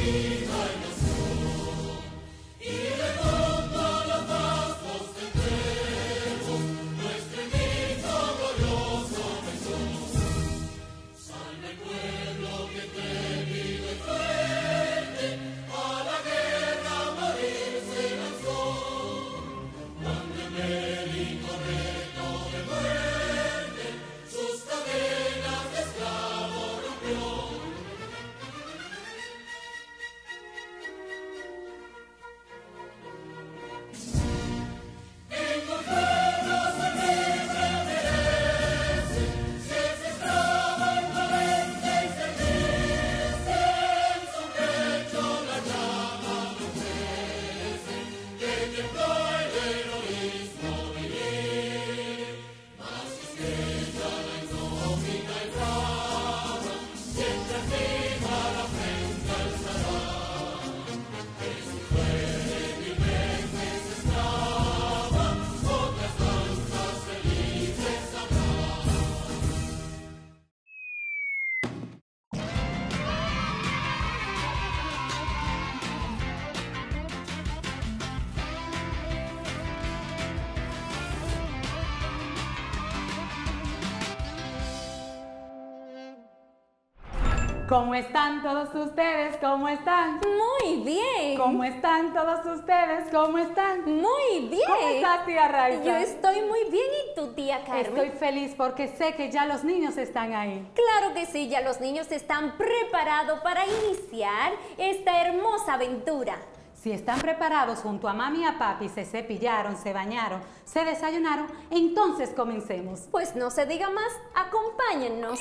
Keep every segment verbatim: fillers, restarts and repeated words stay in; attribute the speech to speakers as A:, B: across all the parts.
A: ¿Cómo están todos ustedes? ¿Cómo están?
B: Muy bien.
A: ¿Cómo están todos ustedes? ¿Cómo están?
B: Muy bien.
A: ¿Cómo estás, tía Raiza?
B: Yo estoy muy bien. ¿Y tu tía Carmen?
A: Estoy feliz porque sé que ya los niños están ahí.
B: Claro que sí, ya los niños están preparados para iniciar esta hermosa aventura.
A: Si están preparados junto a mami y a papi, se cepillaron, se bañaron, se desayunaron, entonces comencemos.
B: Pues no se diga más, acompáñennos.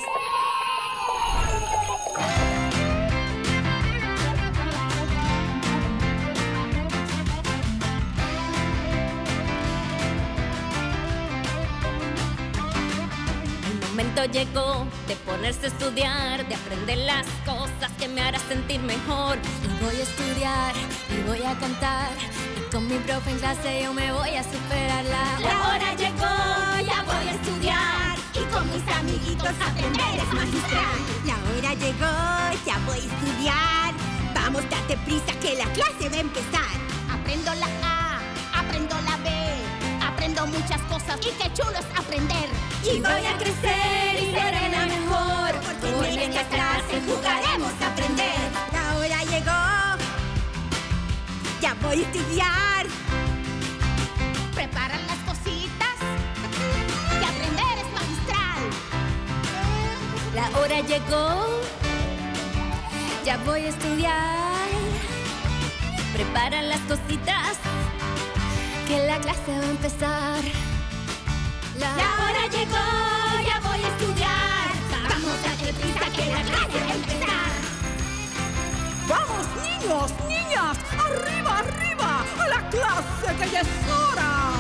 B: El momento llegó de ponerse a estudiar, de aprender las cosas que me harán sentir mejor. Y voy a estudiar, y voy a cantar, y con mi profe en clase yo me voy a superar. La, la hora llegó, ya voy a estudiar, y con mis amiguitos aprender es magistral.
C: La hora llegó, ya voy a estudiar. Vamos, date prisa que la clase va a empezar.
D: Aprendo la A, aprendo la B, aprendo muchas cosas y qué chulo es aprender.
B: Y voy a crecer y seré la mejor, porque en esta clase jugaremos a aprender.
C: La hora llegó, ya voy a estudiar.
D: Preparan las cositas, que aprender es magistral.
B: La hora llegó, ya voy a estudiar. Preparan las cositas, que la clase va a empezar. La, la hora llegó, ya voy a estudiar. Vamos a darle prisa que la clase va a empezar.
C: ¡Vamos, niños, niñas! ¡Arriba, arriba! ¡A la clase que ya es hora!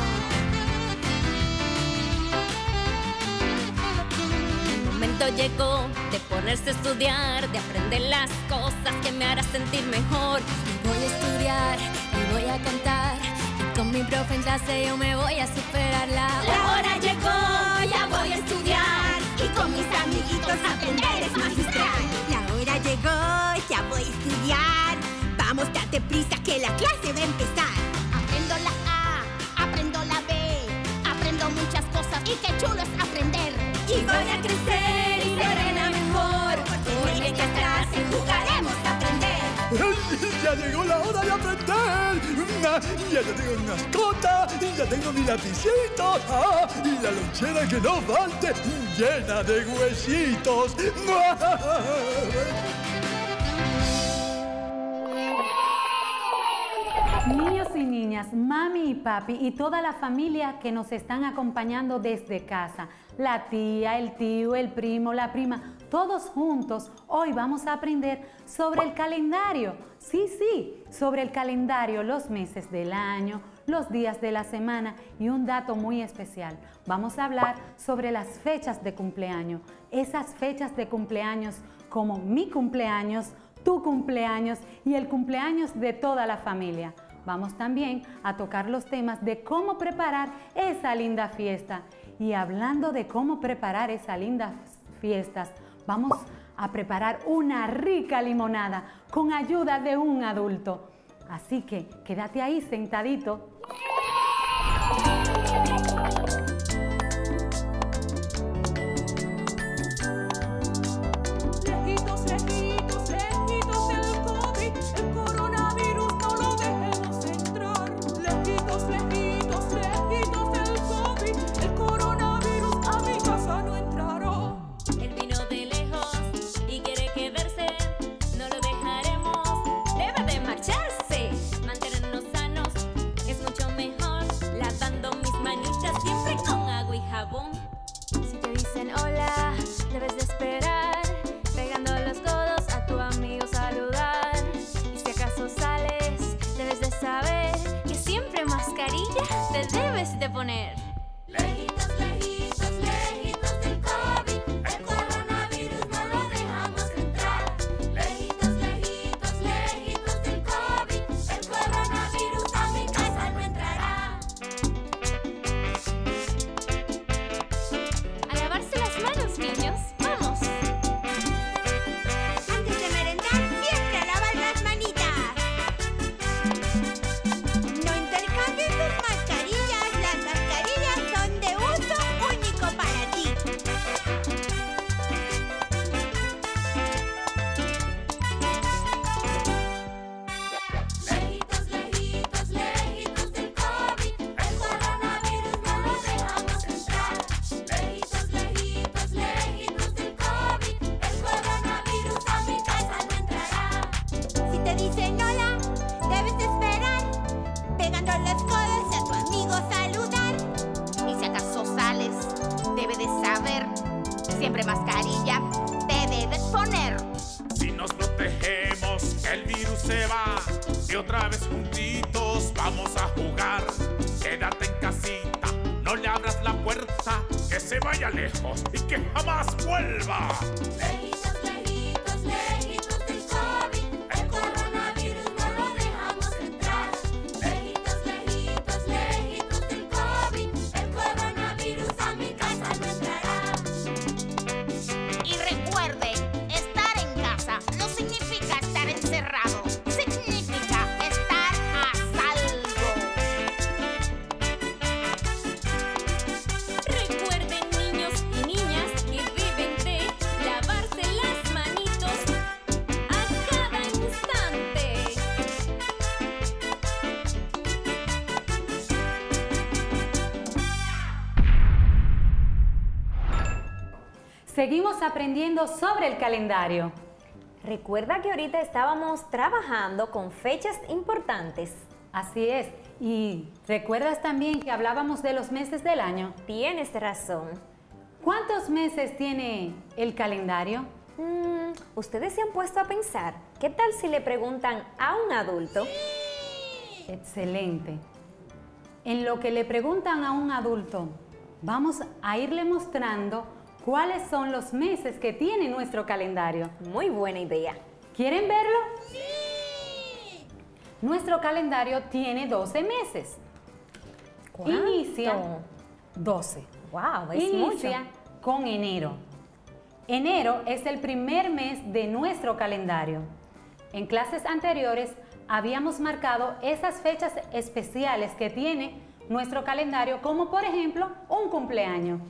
B: El momento llegó de ponerse a estudiar, de aprender las cosas que me harán sentir mejor. Y voy a estudiar, y voy a cantar, y con mi profe en clase yo me voy a superar. La, la hora llegó, ya voy a estudiar,
D: y con mis amiguitos aprender es magistral.
C: La hora llegó, ya voy a estudiar. Vamos, date prisa que la clase va a empezar.
D: Aprendo la A, aprendo la B, aprendo muchas cosas y qué chulo es aprender.
B: Y voy a crecer y seré la mejor, porque en esta clase jugaremos a aprender.
E: ¡Ya llegó la hora de aprender! ¡Ya tengo mi mascota! ¡Ya tengo mi lapicito! ¡Ah! ¡Y la lonchera que no falte! ¡Llena de huesitos!
A: Niños y niñas, mami y papi y toda la familia que nos están acompañando desde casa, la tía, el tío, el primo, la prima, todos juntos, hoy vamos a aprender sobre el calendario. Sí, sí, sobre el calendario, los meses del año, los días de la semana y un dato muy especial. Vamos a hablar sobre las fechas de cumpleaños, esas fechas de cumpleaños como mi cumpleaños, tu cumpleaños y el cumpleaños de toda la familia. Vamos también a tocar los temas de cómo preparar esa linda fiesta. Y hablando de cómo preparar esas lindas fiestas, vamos a preparar una rica limonada con ayuda de un adulto. Así que quédate ahí sentadito.
C: Lejitos, lejitos, lejitos del COVID, el coronavirus no lo dejemos entrar. Lejitos, lejitos, lejitos del COVID, el coronavirus a mi casa no entrará.
B: Él vino de lejos y quiere quedarse, no lo dejaremos, debe de marcharse. Mantenernos sanos es mucho mejor, lavando mis manitas siempre con agua y jabón. Si te dicen hola, debes de esperar, pegando los codos a tu amigo saludar. Y si acaso sales, debes de saber que siempre mascarilla te debes de poner. Lejitos, lejitos, lejitos del COVID, el coronavirus no lo dejamos entrar. Lejitos, lejitos, lejitos del COVID, el coronavirus a mi casa no entrará. A lavarse las manos, niños, vamos.
D: Antes de merendar, siempre a lavar las manitas. No intercambies tus mascarillas. Las mascarillas son de uso único para ti.
B: Lejitos, lejitos, lejitos del COVID, el coronavirus no lo dejamos entrar. Lejitos, lejitos, lejitos del COVID, el coronavirus a mi casa no entrará.
D: Si te dicen hola, debes de esperar, pegando los codos a tu amigo saludar. Y si acaso sales, debes de saber, siempre mascarilla te debes poner.
F: Si nos protegemos, el virus se va. Y otra vez juntitos vamos a jugar. Quédate en casita, no le abras la puerta. Que se vaya lejos y que jamás vuelva.
B: Lejitos, lejitos, lejitos del COVID, el coronavirus no lo dejamos entrar. Lejitos, lejitos, lejitos del COVID, el coronavirus a mi casa no entrará.
D: Y recuerden, estar en casa no significa estar encerrado, significa estar a salvo.
B: Recuerden, niños y niñas, que deben de lavarse las manitos a cada instante.
A: Seguimos aprendiendo sobre el calendario.
G: Recuerda que ahorita estábamos trabajando con fechas importantes.
A: Así es. Y ¿recuerdas también que hablábamos de los meses del año?
G: Tienes razón.
A: ¿Cuántos meses tiene el calendario?
G: Mm, ¿Ustedes se han puesto a pensar? ¿Qué tal si le preguntan a un adulto?
A: Excelente. En lo que le preguntan a un adulto, vamos a irle mostrando cuáles son los meses que tiene nuestro calendario.
G: Muy buena idea.
A: ¿Quieren verlo? ¡Sí! Nuestro calendario tiene doce meses.
G: ¿Cuánto?
A: Inicia doce.
G: Wow, es
A: Inicia
G: mucho.
A: con enero. Enero es el primer mes de nuestro calendario. En clases anteriores habíamos marcado esas fechas especiales que tiene nuestro calendario, como por ejemplo un cumpleaños.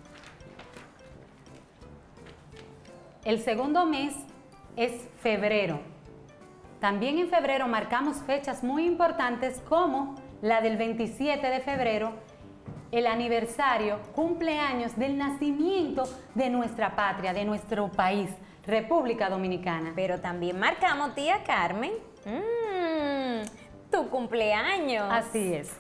A: El segundo mes es febrero. También en febrero marcamos fechas muy importantes como la del veintisiete de febrero, el aniversario, cumpleaños del nacimiento de nuestra patria, de nuestro país, República Dominicana.
G: Pero también marcamos, tía Carmen, mm, tu cumpleaños.
A: Así es.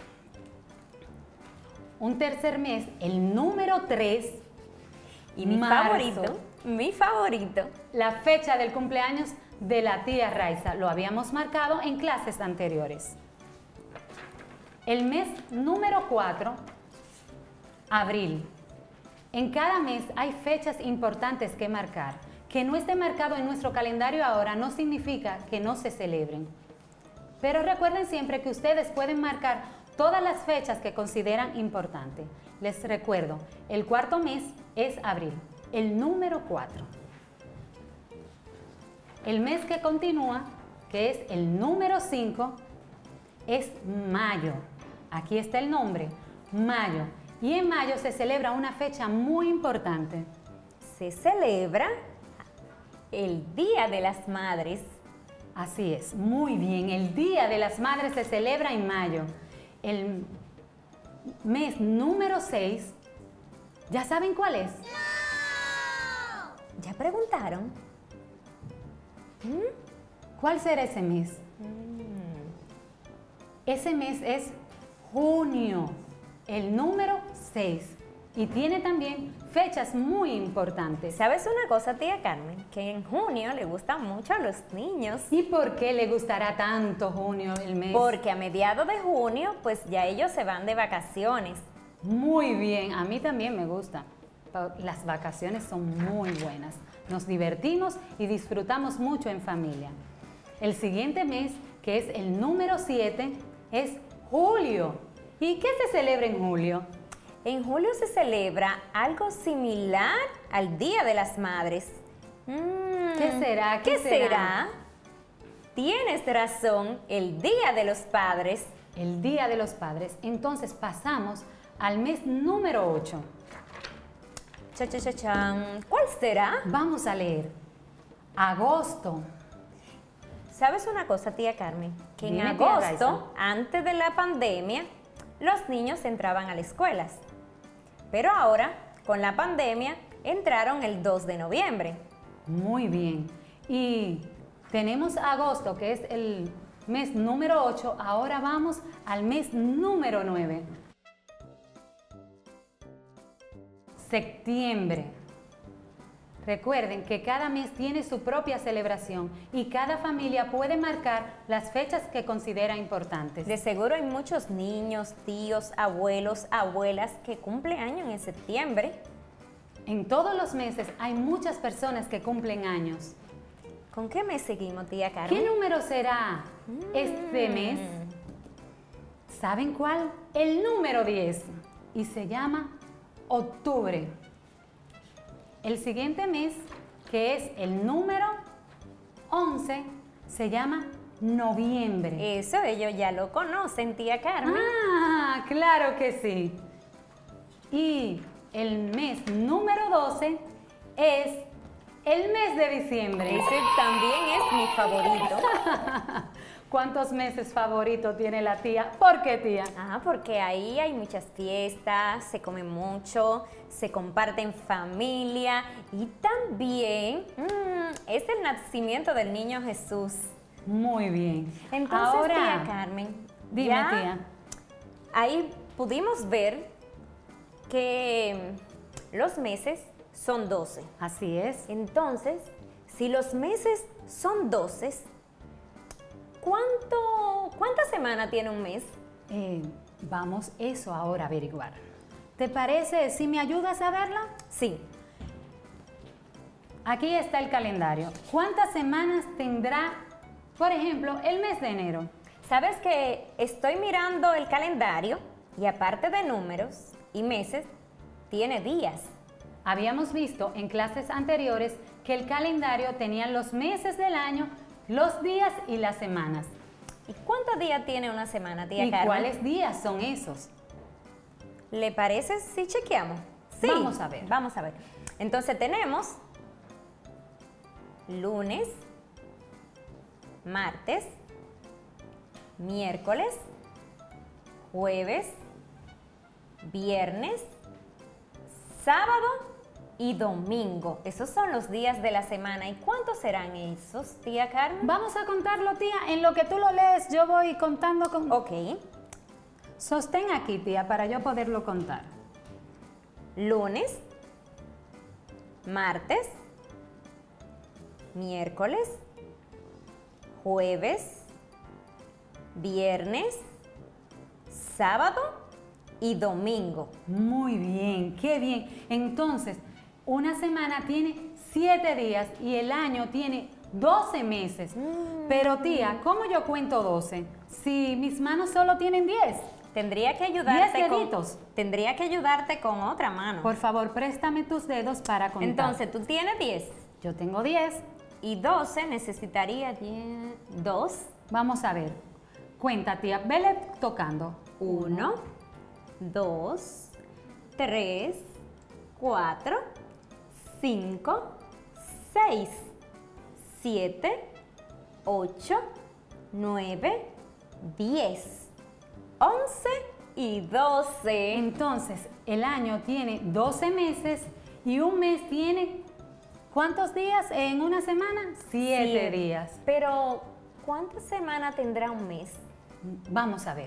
A: Un tercer mes, el número tres,
G: Y mi
A: marzo.
G: favorito, mi favorito.
A: La fecha del cumpleaños de la tía Raiza, lo habíamos marcado en clases anteriores. El mes número cuatro, abril. En cada mes hay fechas importantes que marcar. Que no esté marcado en nuestro calendario ahora no significa que no se celebren. Pero recuerden siempre que ustedes pueden marcar todas las fechas que consideran importantes. Les recuerdo, el cuarto mes es abril, el número cuatro. El mes que continúa, que es el número cinco, es mayo. Aquí está el nombre, mayo. Y en mayo se celebra una fecha muy importante.
G: Se celebra el Día de las Madres.
A: Así es, muy bien. El Día de las Madres se celebra en mayo. El mes número seis, ¿ya saben cuál es?
G: ¿Ya preguntaron?
A: ¿Cuál será ese mes? Ese mes es junio, el número seis. Y tiene también fechas muy importantes.
G: ¿Sabes una cosa, tía Carmen? Que en junio le gusta mucho a los niños.
A: ¿Y por qué le gustará tanto junio el mes?
G: Porque a mediados de junio, pues ya ellos se van de vacaciones.
A: Muy bien, a mí también me gusta. Las vacaciones son muy buenas. Nos divertimos y disfrutamos mucho en familia. El siguiente mes, que es el número siete, es julio. ¿Y qué se celebra en julio?
G: En julio se celebra algo similar al Día de las Madres. Mm,
A: ¿Qué será? ¿Qué
G: ¿Qué será?
A: será?
G: Tienes razón, el Día de los Padres.
A: El Día de los Padres. Entonces pasamos al mes número ocho.
G: Cha, cha, cha, chan. ¿Cuál será?
A: Vamos a leer. Agosto.
G: ¿Sabes una cosa, tía Carmen? Que en
A: Dime, tía Raiza.
G: agosto, antes de la pandemia, los niños entraban a las escuelas. Pero ahora, con la pandemia, entraron el dos de noviembre.
A: Muy bien. Y tenemos agosto, que es el mes número ocho. Ahora vamos al mes número nueve. Septiembre. Recuerden que cada mes tiene su propia celebración y cada familia puede marcar las fechas que considera importantes.
G: De seguro hay muchos niños, tíos, abuelos, abuelas que cumplen años en septiembre.
A: En todos los meses hay muchas personas que cumplen años.
G: ¿Con qué mes seguimos, tía Carmen?
A: ¿Qué número será este mes? ¿Saben cuál? El número diez. Y se llama octubre. El siguiente mes, que es el número once, se llama noviembre.
G: Eso ellos ya lo conocen, tía Carmen.
A: Ah, claro que sí. Y el mes número doce es el mes de diciembre.
G: Ese también es mi favorito.
A: ¿Cuántos meses favoritos tiene la tía? ¿Por qué, tía?
G: Ah, porque ahí hay muchas fiestas, se come mucho, se comparte en familia y también mmm, es el nacimiento del niño Jesús.
A: Muy bien.
G: Entonces,
A: ahora,
G: tía Carmen,
A: dime,
G: ya
A: tía.
G: Ahí pudimos ver que los meses son doce.
A: Así es.
G: Entonces, si los meses son doce, ¿cuánto, ¿cuántas semanas tiene un mes?
A: Eh, vamos eso ahora a averiguar. ¿Te parece si me ayudas a verla?
G: Sí.
A: Aquí está el calendario. ¿Cuántas semanas tendrá, por ejemplo, el mes de enero?
G: Sabes que estoy mirando el calendario y aparte de números y meses, tiene días.
A: Habíamos visto en clases anteriores que el calendario tenía los meses del año, los días y las semanas.
G: ¿Y cuántos días tiene una semana, tía
A: ¿Y
G: Carmen?
A: cuáles días son esos?
G: ¿Le parece si chequeamos? Sí.
A: Vamos a ver.
G: Vamos a ver. Entonces tenemos lunes, martes, miércoles, jueves, viernes, sábado y domingo. Esos son los días de la semana. ¿Y cuántos serán esos, tía Carmen?
A: Vamos a contarlo, tía. En lo que tú lo lees, yo voy contando con...
G: Ok.
A: Sostén aquí, tía, para yo poderlo contar.
G: Lunes, martes, miércoles, jueves, viernes, sábado y domingo.
A: Muy bien, qué bien. Entonces, una semana tiene siete días y el año tiene doce meses.
G: Mm.
A: Pero tía, ¿cómo yo cuento doce? Si mis manos solo tienen diez.
G: Tendría que ayudarte
A: Diez
G: con,
A: deditos.
G: tendría que ayudarte con otra mano.
A: Por favor, préstame tus dedos para contar.
G: Entonces, tú tienes diez.
A: Yo tengo diez.
G: y doce necesitaría diez, dos.
A: Vamos a ver. Cuenta, tía. Vele tocando.
G: uno, dos, tres, cuatro, cinco, seis, siete, ocho, nueve, diez, once y doce.
A: Entonces, el año tiene doce meses y un mes tiene, ¿cuántos días en una semana? Siete
G: Siete.
A: días.
G: Pero, ¿cuántas semanas tendrá un mes?
A: Vamos a ver.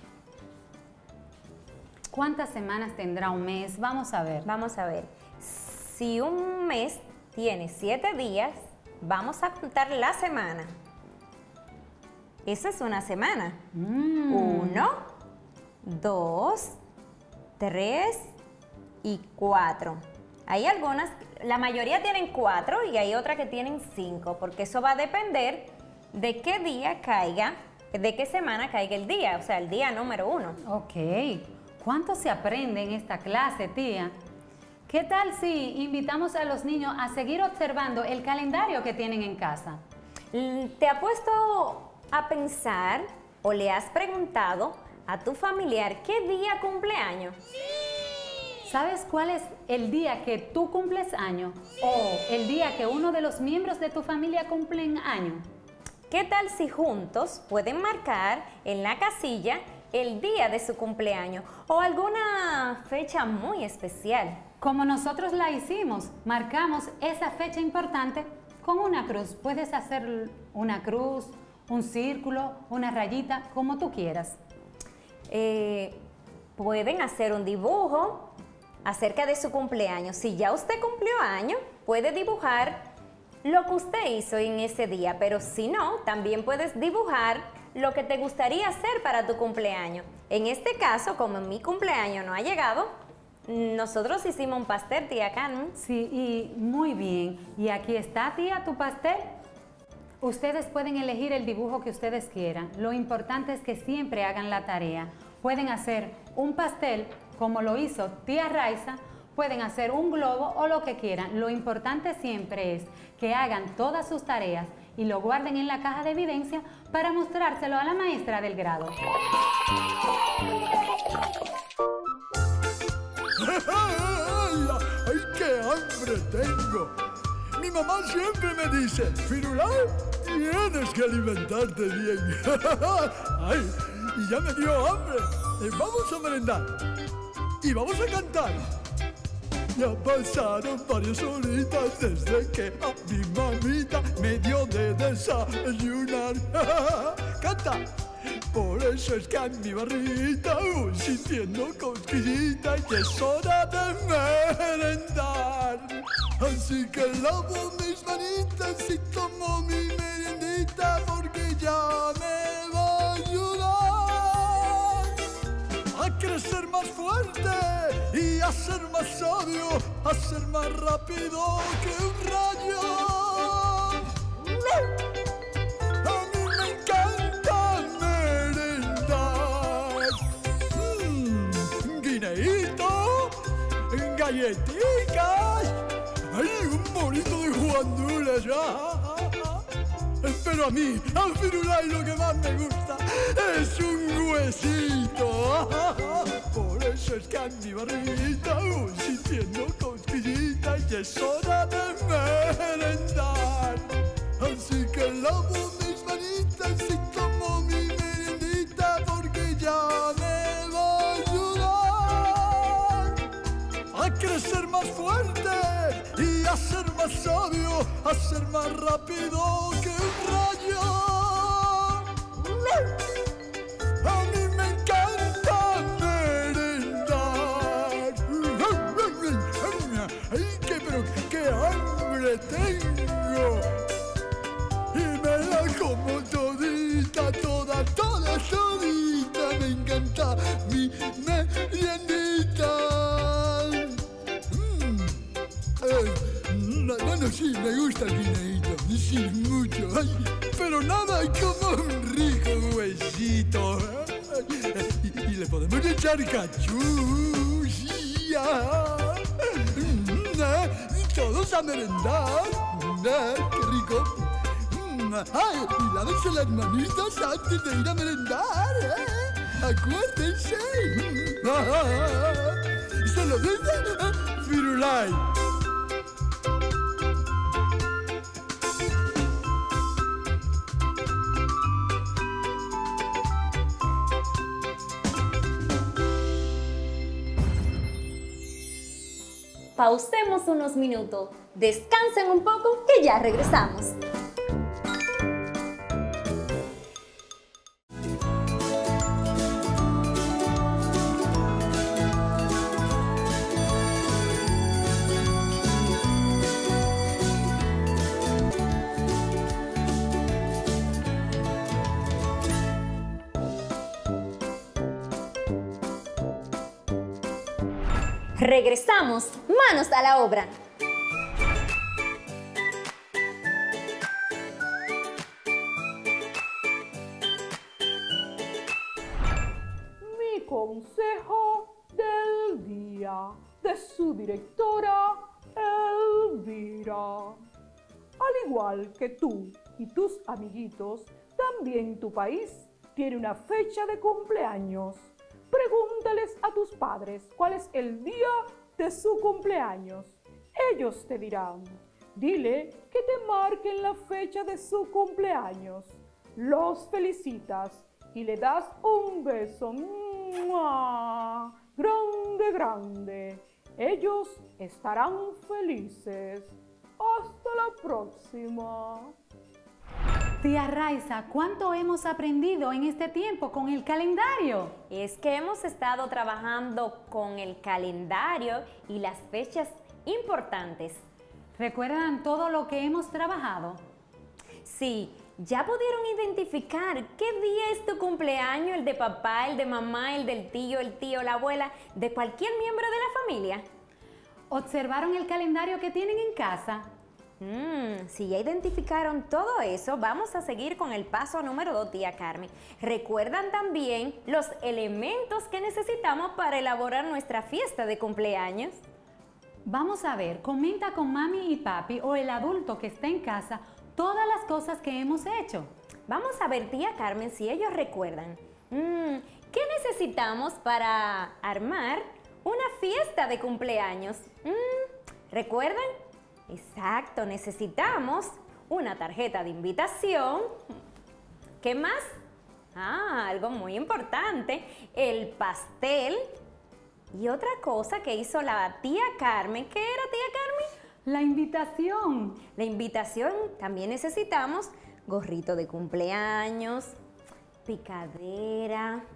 A: ¿Cuántas semanas tendrá un mes? Vamos a ver.
G: Vamos a ver. Si un mes tiene siete días, vamos a contar la semana. Esa es una semana.
A: Mm.
G: Uno, dos, tres y cuatro. Hay algunas, la mayoría tienen cuatro y hay otras que tienen cinco, porque eso va a depender de qué día caiga, de qué semana caiga el día, o sea, el día número uno.
A: Ok. ¿Cuánto se aprende en esta clase, tía? ¿Qué tal si invitamos a los niños a seguir observando el calendario que tienen en casa?
G: ¿Te ha puesto a pensar o le has preguntado a tu familiar qué día cumpleaños?
A: ¿Sabes cuál es el día que tú cumples año? ¿O el día que uno de los miembros de tu familia cumplen año?
G: ¿Qué tal si juntos pueden marcar en la casilla el día de su cumpleaños o alguna fecha muy especial?
A: Como nosotros la hicimos, marcamos esa fecha importante con una cruz. Puedes hacer una cruz, un círculo, una rayita, como tú quieras.
G: Eh, pueden hacer un dibujo acerca de su cumpleaños. Si ya usted cumplió año, puede dibujar lo que usted hizo en ese día, pero si no, también puedes dibujar lo que te gustaría hacer para tu cumpleaños. En este caso, como mi cumpleaños no ha llegado, nosotros hicimos un pastel, tía Carmen.
A: Sí, y muy bien. Y aquí está, tía, tu pastel. Ustedes pueden elegir el dibujo que ustedes quieran. Lo importante es que siempre hagan la tarea. Pueden hacer un pastel, como lo hizo tía Raiza, pueden hacer un globo o lo que quieran. Lo importante siempre es que hagan todas sus tareas y lo guarden en la caja de evidencia para mostrárselo a la maestra del grado.
E: ¡Ay, qué hambre tengo! Mi mamá siempre me dice, Firulai, tienes que alimentarte bien. ¡Ay, y ya me dio hambre! Eh, vamos a merendar y vamos a cantar. Ya pasaron varias horitas desde que a mi mamita me dio de desayunar. ¡Canta! Por eso es que a mi barrita voy sintiendo cosquillita y es hora de merendar. Así que lavo mis manitas y tomo mi meriendita porque ya me va a ayudar a crecer más fuerte y a ser más sabio, a ser más rápido que un rayo. A mí me encanta merendar. Mmm, guineíto, galletitas, hay un bonito de guandules. Pero a mí, a Firulai, lo que más me gusta es un huesito. Por eso es que a mi barrita voy sintiendo cosquillita y es hora de merendar. Así que lavo mis manitas y tomo mi meriendita porque ya me va a ayudar a crecer más fuerte y a ser más sabio, a ser más rápido que un rayo. A mí me encanta merendar. ¡Ay, qué, pero qué hambre tengo! Y me la como todita, toda, toda, todita. Me encanta mi meriendita. Mm. Eh, bueno, sí, me gusta el guineíto. Sí, mucho. Ay, pero nada como un rico huesito. ¿Eh? Y, y le podemos echar cachú. Sí, ah. Mm, eh, todos a merendar. ¡Qué rico! Mm, ¡Ay! Y lávense las manitas antes de ir a merendar, ¿eh? ¡Acuérdense! ¡Se lo dice Firulai!
G: Pausemos unos minutos, descansen un poco que ya regresamos. Regresamos, manos a la obra.
C: Mi consejo del día de su directora Elvira. Al igual que tú y tus amiguitos, también tu país tiene una fecha de cumpleaños. Pregúntales a tus padres cuál es el día de su cumpleaños. Ellos te dirán. Dile que te marquen la fecha de su cumpleaños. Los felicitas y le das un beso. ¡Mua! Grande, grande. Ellos estarán felices. Hasta la próxima.
A: Tía Raiza, ¿cuánto hemos aprendido en este tiempo con el calendario?
G: Es que hemos estado trabajando con el calendario y las fechas importantes.
A: ¿Recuerdan todo lo que hemos trabajado?
G: Sí, ¿ya pudieron identificar qué día es tu cumpleaños? El de papá, el de mamá, el del tío, el tío, la abuela, de cualquier miembro de la familia.
A: ¿Observaron el calendario que tienen en casa?
G: Mm, si ya identificaron todo eso, vamos a seguir con el paso número dos, tía Carmen. ¿Recuerdan también los elementos que necesitamos para elaborar nuestra fiesta de cumpleaños?
A: Vamos a ver, comenta con mami y papi o el adulto que está en casa todas las cosas que hemos hecho.
G: Vamos a ver, tía Carmen, si ellos recuerdan. Mm, ¿qué necesitamos para armar una fiesta de cumpleaños? Mm, ¿recuerdan? Exacto, necesitamos una tarjeta de invitación. ¿Qué más? Ah, algo muy importante, el pastel. Y otra cosa que hizo la tía Carmen, ¿qué era, tía Carmen?
A: La invitación.
G: La invitación, también necesitamos gorrito de cumpleaños, picadera,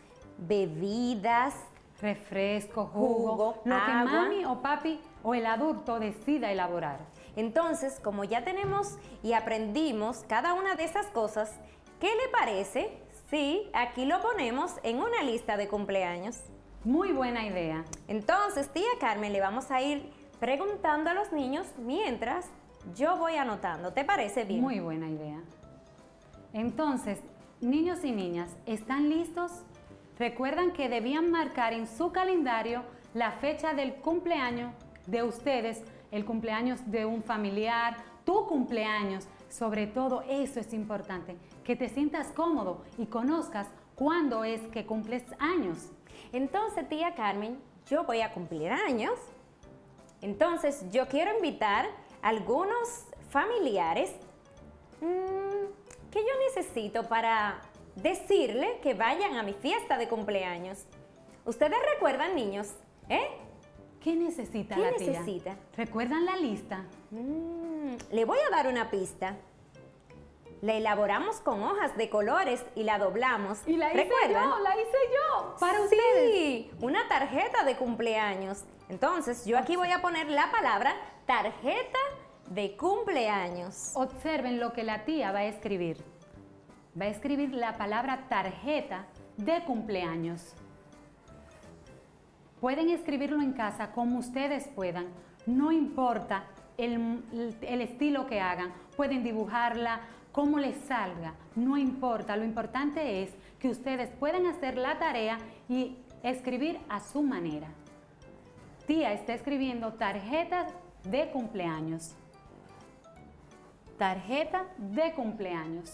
G: bebidas,
A: refresco, jugo,
G: jugo,
A: lo que
G: agua.
A: mami o papi o el adulto decida elaborar.
G: Entonces, como ya tenemos y aprendimos cada una de esas cosas, ¿qué le parece si aquí lo ponemos en una lista de cumpleaños?
A: Muy buena idea.
G: Entonces, tía Carmen, le vamos a ir preguntando a los niños mientras yo voy anotando. ¿Te parece bien?
A: Muy buena idea. Entonces, niños y niñas, ¿están listos? Recuerdan que debían marcar en su calendario la fecha del cumpleaños de ustedes, el cumpleaños de un familiar, tu cumpleaños. Sobre todo eso es importante, que te sientas cómodo y conozcas cuándo es que cumples años.
G: Entonces, tía Carmen, yo voy a cumplir años. Entonces, yo quiero invitar a algunos familiares mmm, que yo necesito para decirle que vayan a mi fiesta de cumpleaños. ¿Ustedes recuerdan, niños? ¿Eh?
A: ¿Qué necesita
G: ¿Qué
A: la tía?
G: necesita?
A: ¿Recuerdan la lista?
G: Mm, le voy a dar una pista. La elaboramos con hojas de colores y la doblamos.
A: Y la hice
G: ¿Recuerdan?
A: yo, la hice yo. Para
G: sí,
A: ustedes.
G: Una tarjeta de cumpleaños. Entonces, yo aquí voy a poner la palabra tarjeta de cumpleaños.
A: Observen lo que la tía va a escribir. Va a escribir la palabra tarjeta de cumpleaños. Pueden escribirlo en casa como ustedes puedan. No importa el, el estilo que hagan. Pueden dibujarla como les salga. No importa. Lo importante es que ustedes puedan hacer la tarea y escribir a su manera. Tía está escribiendo tarjetas de cumpleaños. tarjeta de cumpleaños.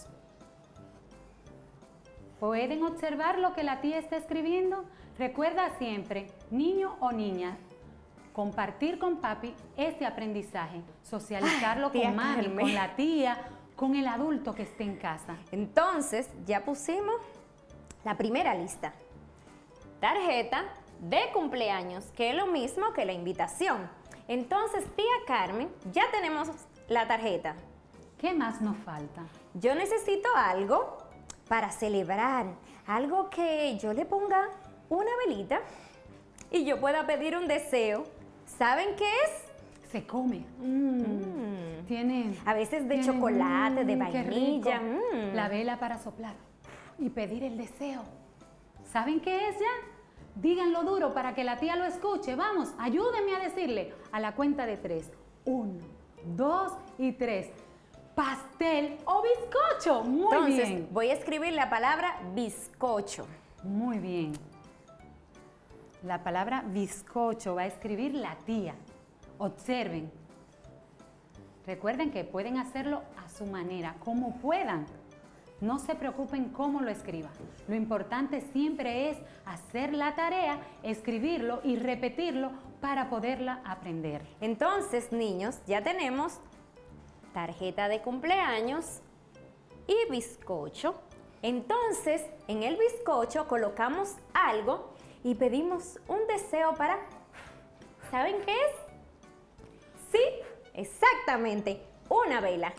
A: ¿Pueden observar lo que la tía está escribiendo? Recuerda siempre, niño o niña, compartir con papi este aprendizaje, socializarlo
G: Ay,
A: con mami,
G: Carmen.
A: con la tía, con el adulto que esté en casa.
G: Entonces, ya pusimos la primera lista. Tarjeta de cumpleaños, que es lo mismo que la invitación. Entonces, tía Carmen, ya tenemos la tarjeta.
A: ¿Qué más nos falta?
G: Yo necesito algo para celebrar, algo que yo le ponga una velita y yo pueda pedir un deseo. ¿Saben qué es?
A: Se come. Mm. Tiene...
G: A veces de
A: tiene-
G: chocolate, de
A: mm, qué
G: vainilla.
A: rico.
G: mm.
A: La vela para soplar y pedir el deseo. ¿Saben qué es ya? Díganlo duro para que la tía lo escuche. Vamos, ayúdenme a decirle a la cuenta de tres. Uno, dos y tres. Pastel o bizcocho. Muy
G: Entonces,
A: bien.
G: voy a escribir la palabra bizcocho.
A: Muy bien. La palabra bizcocho va a escribir la tía. Observen. Recuerden que pueden hacerlo a su manera, como puedan. No se preocupen cómo lo escriban. Lo importante siempre es hacer la tarea, escribirlo y repetirlo para poderla aprender.
G: Entonces, niños, ya tenemos tarjeta de cumpleaños y bizcocho. Entonces, en el bizcocho colocamos algo y pedimos un deseo para... ¿Saben qué es? Sí, exactamente, una vela.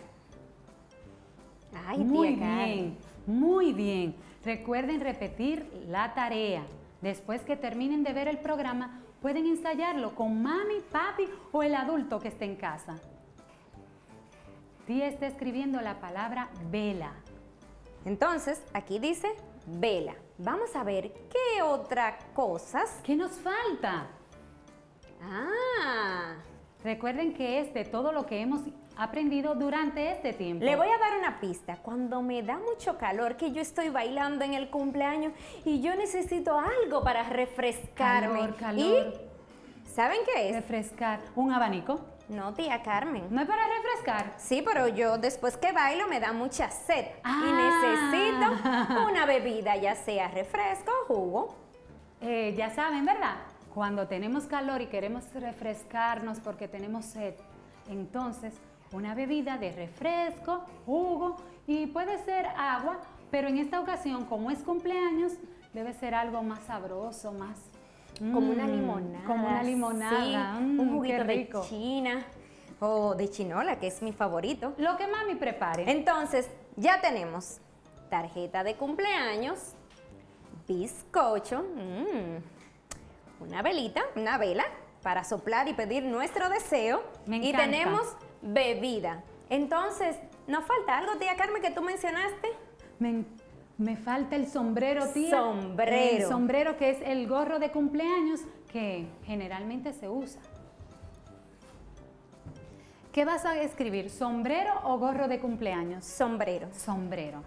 G: Ay,
A: Muy
G: tía Carmen.
A: bien, muy bien. Recuerden repetir la tarea. Después que terminen de ver el programa, pueden ensayarlo con mami, papi o el adulto que esté en casa. Tía está escribiendo la palabra vela.
G: Entonces, aquí dice vela. Vamos a ver qué otras cosas.
A: ¿Qué nos falta?
G: Ah,
A: Recuerden que es de todo lo que hemos aprendido durante este tiempo.
G: le voy a dar una pista. Cuando me da mucho calor, que yo estoy bailando en el cumpleaños y yo necesito algo para refrescarme.
A: Calor, calor.
G: ¿Y saben qué es?
A: Refrescar. ¿Un abanico?
G: No, tía Carmen.
A: ¿No es para refrescar?
G: Sí, pero yo después que bailo me da mucha sed
A: Ah.
G: y necesito una bebida, ya sea refresco o jugo.
A: Eh, ya saben, ¿verdad? Cuando tenemos calor y queremos refrescarnos porque tenemos sed, entonces una bebida de refresco, jugo y puede ser agua, pero en esta ocasión, como es cumpleaños, debe ser algo más sabroso, más...
G: Como una
A: mm,
G: limonada.
A: Como una limonada.
G: Sí,
A: mm,
G: un
A: qué
G: juguito de
A: rico.
G: china o de chinola, que es mi favorito.
A: Lo que mami prepare.
G: Entonces, ya tenemos tarjeta de cumpleaños, bizcocho, mm, una velita, una vela para soplar y pedir nuestro deseo.
A: Me
G: y
A: encanta.
G: tenemos bebida. Entonces, ¿nos falta algo, tía Carmen, que tú mencionaste?
A: Me, me falta el sombrero, tía.
G: Sombrero.
A: El sombrero que es el gorro de cumpleaños que generalmente se usa. ¿Qué vas a escribir? ¿Sombrero o gorro de cumpleaños?
G: Sombrero.
A: Sombrero.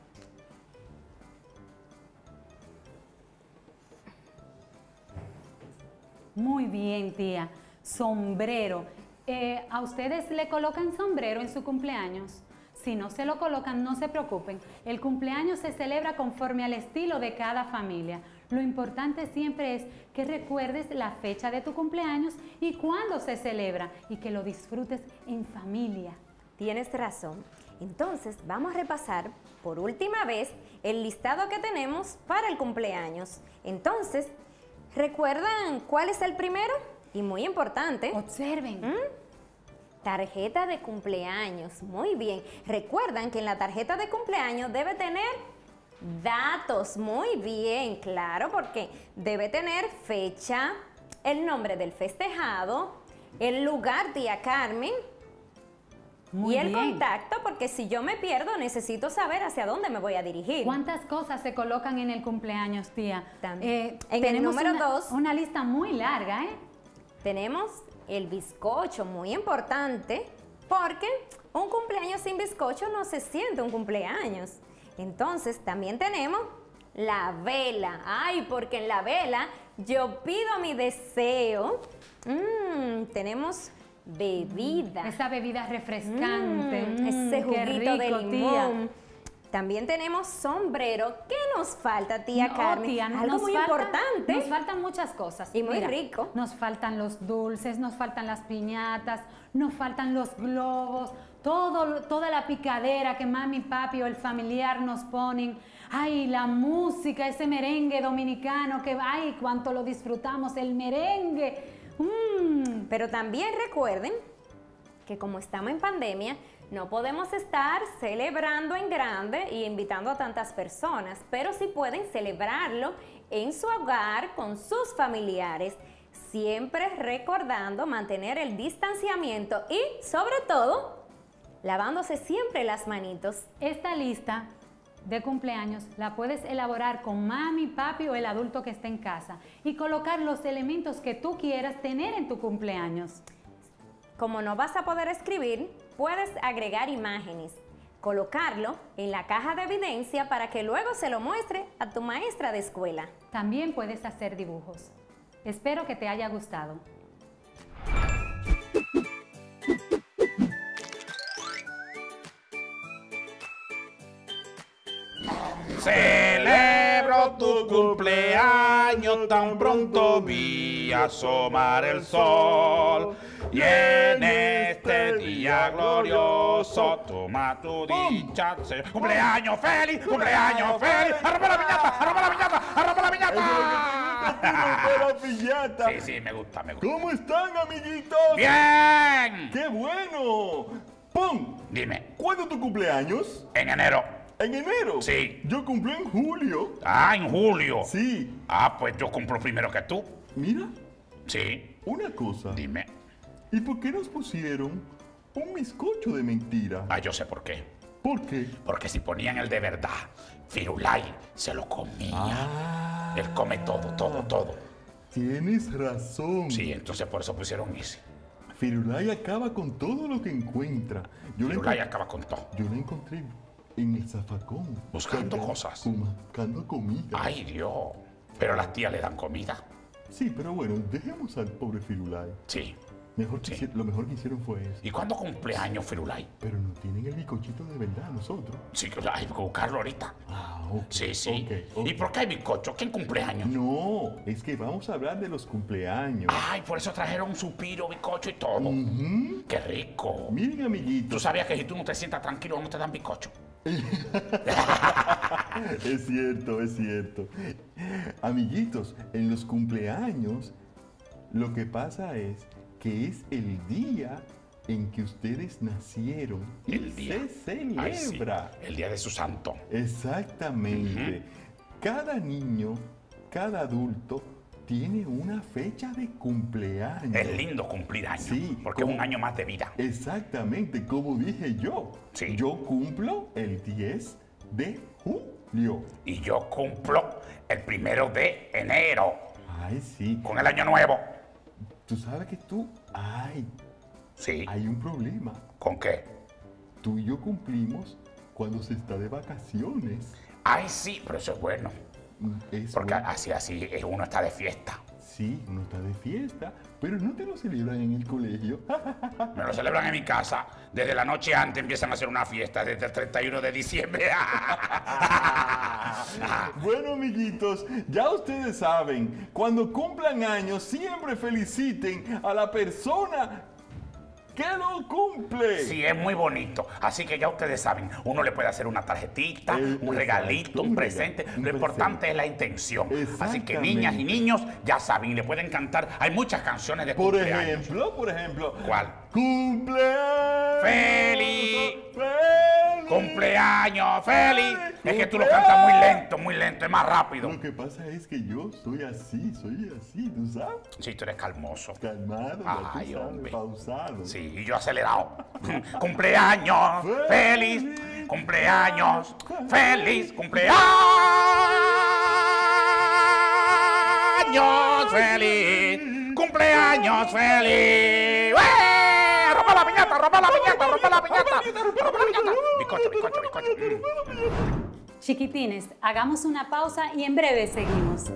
A: Muy bien, tía. Sombrero. Eh, ¿A ustedes le colocan sombrero en su cumpleaños? Si no se lo colocan, no se preocupen. El cumpleaños se celebra conforme al estilo de cada familia. Lo importante siempre es que recuerdes la fecha de tu cumpleaños y cuándo se celebra y que lo disfrutes en familia.
G: Tienes razón. Entonces, vamos a repasar por última vez el listado que tenemos para el cumpleaños. Entonces, ¿recuerdan cuál es el primero? Y muy importante,
A: Observen.
G: tarjeta de cumpleaños. Muy bien. Recuerdan que en la tarjeta de cumpleaños debe tener datos. Muy bien, claro, porque debe tener fecha, el nombre del festejado, el lugar, tía Carmen,
A: Muy
G: y el
A: bien.
G: contacto, porque si yo me pierdo, necesito saber hacia dónde me voy a dirigir.
A: ¿Cuántas cosas se colocan en el cumpleaños, tía?
G: También. En el
A: tenemos
G: número
A: una-
G: dos.
A: Una lista muy larga, ¿eh?
G: Tenemos el bizcocho, muy importante, porque un cumpleaños sin bizcocho no se siente un cumpleaños. Entonces, también tenemos la vela. Ay, porque en la vela yo pido mi deseo. Mm, tenemos bebida.
A: Esa bebida refrescante.
G: Mm,
A: Mm,
G: ese
A: qué
G: juguito de
A: rico,
G: limón. También tenemos sombrero. ¿Qué nos falta, tía
A: No,
G: Carmen?
A: tía,
G: Algo
A: nos
G: muy
A: faltan-
G: importante.
A: Nos faltan muchas cosas.
G: Y muy rico.
A: Nos faltan los dulces, nos faltan las piñatas, nos faltan los globos, todo, toda la picadera que mami, papi o el familiar nos ponen. Ay, la música, ese merengue dominicano que, ay, cuánto lo disfrutamos, el merengue. Mm.
G: Pero también recuerden que como estamos en pandemia, no podemos estar celebrando en grande y invitando a tantas personas, pero sí pueden celebrarlo en su hogar con sus familiares, siempre recordando mantener el distanciamiento y, sobre todo, lavándose siempre las manitos.
A: Esta lista de cumpleaños la puedes elaborar con mami, papi o el adulto que esté en casa y colocar los elementos que tú quieras tener en tu cumpleaños.
G: Como no vas a poder escribir, puedes agregar imágenes, colocarlo en la caja de evidencia para que luego se lo muestre a tu maestra de escuela.
A: También puedes hacer dibujos. Espero que te haya gustado.
F: Celebro tu cumpleaños, tan pronto vi asomar el sol. Y en este día glorioso, toma tu dicha. se- ¡Cumpleaños feliz! ¡Cumpleaños feliz! ¡Arropa la piñata! ¡Arropa la piñata! ¡Arropa la piñata!
E: la piñata!
F: Sí, sí, me gusta, me gusta.
E: ¿Cómo están, amiguitos?
F: ¡Bien!
E: ¡Qué bueno! ¡Pum!
F: Dime,
E: ¿Cuándo es tu cumpleaños?
F: en enero.
E: ¿En enero?
F: Sí.
E: Yo cumplo en julio.
F: Ah, en julio.
E: Sí.
F: Ah, pues yo cumplo primero que tú.
E: Mira,
F: Sí.
E: una cosa.
F: Dime.
E: ¿Y por qué nos pusieron un bizcocho de mentira?
F: Ah, yo sé por qué.
E: ¿Por qué?
F: Porque si ponían el de verdad, Firulai se lo comía.
E: Ah.
F: Él come todo, todo, todo.
E: Tienes razón.
F: Sí, entonces por eso pusieron ese.
E: Firulai acaba con todo lo que encuentra. Yo la,
F: Firulai
E: encon-
F: acaba con todo.
E: yo la encontré en el zafacón.
F: Buscando
E: carga-
F: cosas.
E: com- Buscando comida.
F: Ay, Dios. Pero las tías le dan comida.
E: Sí, pero bueno, dejemos al pobre Firulai.
F: Sí.
E: Mejor que
F: Sí.
E: hici- Lo mejor que hicieron fue eso.
F: ¿Y cuándo cumpleaños Firulai?
E: Pero no tienen el bizcochito de verdad nosotros.
F: Sí, hay que buscarlo ahorita.
E: Ah, ok.
F: Sí, sí.
E: ok, ok.
F: ¿Y por qué hay bizcocho? ¿Quién cumpleaños?
E: No, es que vamos a hablar de los cumpleaños.
F: Ay, por eso trajeron un supiro, bizcocho y todo.
E: Ujú.
F: ¡Qué rico!
E: Miren,
F: ¿Tú
E: amiguitos.
F: sabías que si tú no te sientas tranquilo no te dan bizcocho?
E: Es cierto, es cierto. Amiguitos, en los cumpleaños lo que pasa es que es el día en que ustedes nacieron y
F: El día.
E: se
F: Ay, sí,
E: celebra.
F: el día de su santo.
E: Exactamente. Cada niño, cada adulto tiene una fecha de cumpleaños.
F: Es lindo cumplir años,
E: Sí,
F: porque es
E: como-
F: un año más de vida.
E: Exactamente, como dije yo.
F: Sí.
E: Yo cumplo el diez de julio.
F: Y yo cumplo el primero de enero,
E: Ay, sí.
F: con el año nuevo.
E: Tú sabes que tú, ay,
F: Sí.
E: hay un problema.
F: ¿Con qué?
E: Tú y yo cumplimos cuando se está de vacaciones.
F: Ay, sí, pero eso es bueno.
E: Mm, Es
F: Porque
E: bueno.
F: así, así eh, uno está de fiesta.
E: Sí, uno está de fiesta, pero no te lo celebran en el colegio.
F: Me lo celebran en mi casa. Desde la noche antes empiezan a hacer una fiesta, desde el treinta y uno de diciembre.
E: Bueno, amiguitos, ya ustedes saben, cuando cumplan años, siempre feliciten a la persona que lo cumple.
F: Sí, es muy bonito. Así que ya ustedes saben, uno le puede hacer una tarjetita,
E: Eh,
F: un
E: exacto,
F: regalito, un
E: un
F: presente.
E: rega- un
F: Lo importante
E: presente.
F: es la intención. Así que
E: Exactamente.
F: niñas y niños ya saben, le pueden cantar. Hay muchas canciones de
E: Por
F: cumpleaños.
E: ejemplo, por ejemplo.
F: ¿Cuál?
E: Cumpleaños.
F: Feliz.
E: Feliz.
F: ¡Cumpleaños feliz! Es que tú lo cantas muy lento, muy lento, es más rápido.
E: Lo que pasa es que yo soy así, soy así, ¿tú sabes?
F: Sí, tú eres calmoso.
E: Calmado, ya tú
F: Ay,
E: sabes,
F: hombre.
E: pausado.
F: Sí, y yo acelerado. ¡Cumpleaños feliz! ¡Cumpleaños feliz! ¡Cumpleaños feliz! ¡Cumpleaños feliz! ¡Eh! ¡Rompa la piñata! ¡Rompa la piñata! ¡Rompa la piñata! ¡Rompa la piñata! Bizcocho, bizcocho, bizcocho. Mm.
A: Chiquitines, hagamos una pausa y en breve seguimos.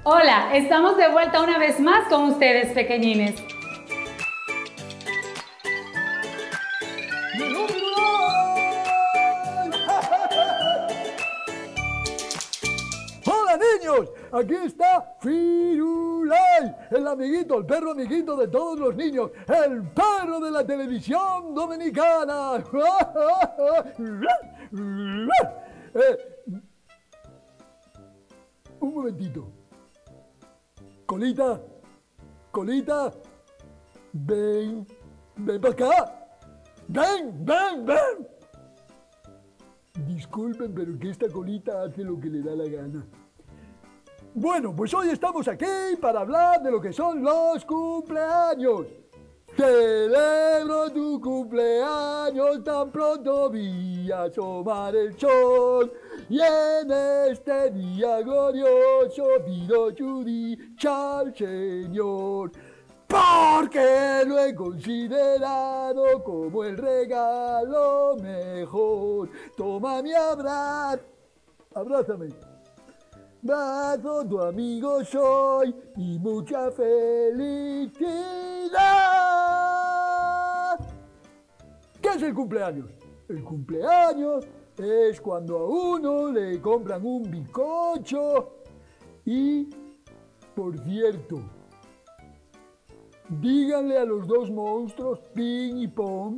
A: Hola, estamos de vuelta una vez más con ustedes, pequeñines.
E: ¡Hola, niños! Aquí está Firulai, el amiguito, el perro amiguito de todos los niños, el perro de la televisión dominicana. Eh, un momentito. Colita, Colita, ven, ven para acá. Ven, ven, ven. Disculpen, pero que esta Colita hace lo que le da la gana. Bueno, pues hoy estamos aquí para hablar de lo que son los cumpleaños. Celebro tu cumpleaños, tan pronto vi asomar el sol. Y en este día glorioso pido dicha al Señor, porque lo he considerado como el regalo mejor. Toma mi abrazo, abrázame. Brazo, tu amigo soy y mucha felicidad. ¿Qué es el cumpleaños? El cumpleaños es cuando a uno le compran un bizcocho y, por cierto, díganle a los dos monstruos, Pin y Pon,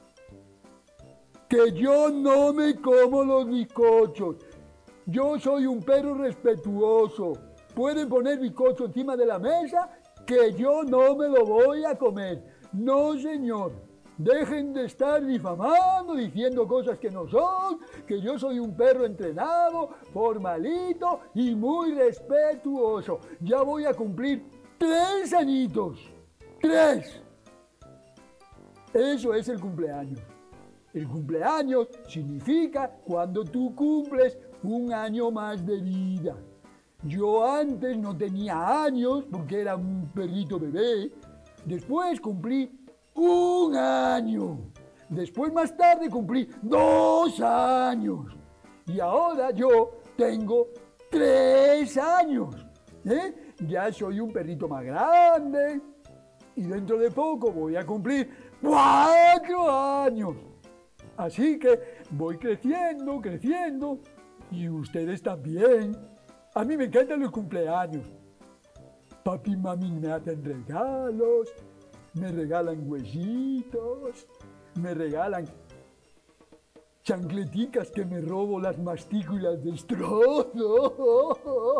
E: que yo no me como los bizcochos. Yo soy un perro respetuoso. Pueden poner bizcocho encima de la mesa, que yo no me lo voy a comer. No, señor. Dejen de estar difamando, diciendo cosas que no son, que yo soy un perro entrenado, formalito y muy respetuoso. Ya voy a cumplir tres añitos. ¡Tres! Eso es el cumpleaños. El cumpleaños significa cuando tú cumples un año más de vida. Yo antes no tenía años porque era un perrito bebé. Después cumplí un año. Después, más tarde, cumplí dos años. Y ahora yo tengo tres años. ¿Eh? Ya soy un perrito más grande. Y dentro de poco voy a cumplir cuatro años. Así que voy creciendo, creciendo. Y ustedes también. A mí me encantan los cumpleaños. Papi y mami me hacen regalos, me regalan huesitos, me regalan chancleticas que me robo, las mastico y las destrozo.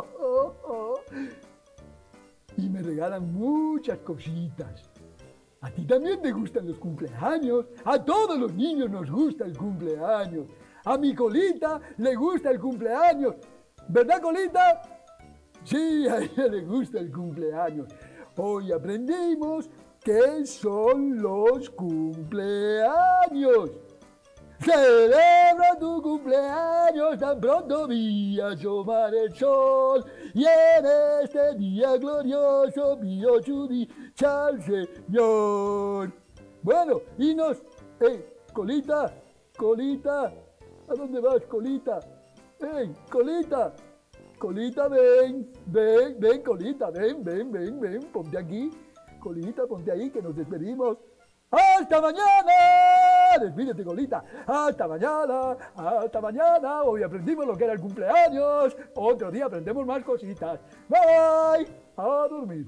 E: Y me regalan muchas cositas. ¿A ti también te gustan los cumpleaños? A todos los niños nos gusta el cumpleaños. A mi Colita le gusta el cumpleaños. ¿Verdad, Colita? Sí, a ella le gusta el cumpleaños. Hoy aprendimos qué son los cumpleaños. Celebra tu cumpleaños, tan pronto vi asomar el sol. Y en este día glorioso pido su dicha al Señor. Bueno, y nos... ¡Ey, Colita! ¡Colita! ¿A dónde vas, Colita? ¡Ey, Colita! Colita, ven, ven, ven, Colita, ven, ven, ven, ven, ponte aquí. Colita, ponte ahí, que nos despedimos. ¡Hasta mañana! Despídete, Colita. ¡Hasta mañana! ¡Hasta mañana! Hoy aprendimos lo que era el cumpleaños. Otro día aprendemos más cositas. ¡Bye! A dormir.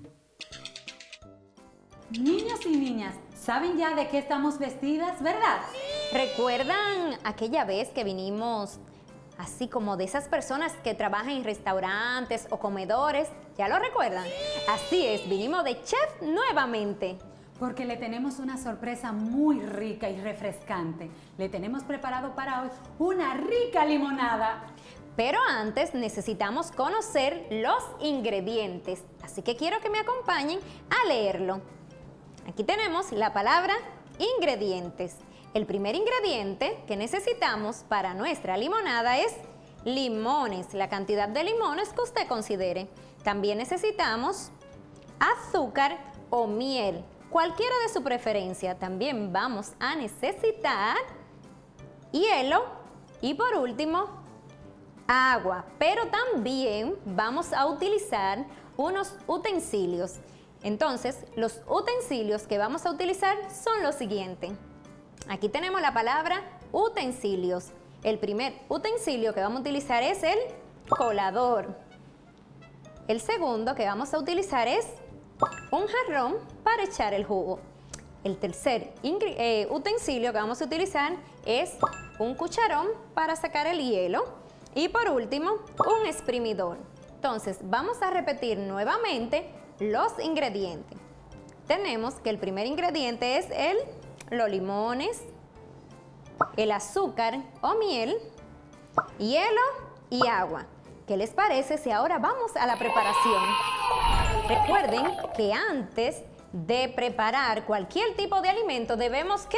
A: Niños y niñas, ¿saben ya de qué estamos vestidas, verdad?
G: ¿Recuerdan aquella vez que vinimos así como de esas personas que trabajan en restaurantes o comedores? ¿Ya lo recuerdan? Así es, vinimos de chef nuevamente.
A: Porque le tenemos una sorpresa muy rica y refrescante. Le tenemos preparado para hoy una rica limonada.
G: Pero antes necesitamos conocer los ingredientes, así que quiero que me acompañen a leerlo. Aquí tenemos la palabra ingredientes. El primer ingrediente que necesitamos para nuestra limonada es limones, la cantidad de limones que usted considere. También necesitamos azúcar o miel, cualquiera de su preferencia. También vamos a necesitar hielo y por último agua, pero también vamos a utilizar unos utensilios. Entonces, los utensilios que vamos a utilizar son los siguientes. Aquí tenemos la palabra utensilios. El primer utensilio que vamos a utilizar es el colador. El segundo que vamos a utilizar es un jarrón para echar el jugo. El tercer eh, utensilio que vamos a utilizar es un cucharón para sacar el hielo. Y por último, un exprimidor. Entonces, vamos a repetir nuevamente los ingredientes. Tenemos que el primer ingrediente es el, los limones, el azúcar o miel, hielo y agua. ¿Qué les parece si ahora vamos a la preparación? Recuerden que antes de preparar cualquier tipo de alimento debemos ¿qué?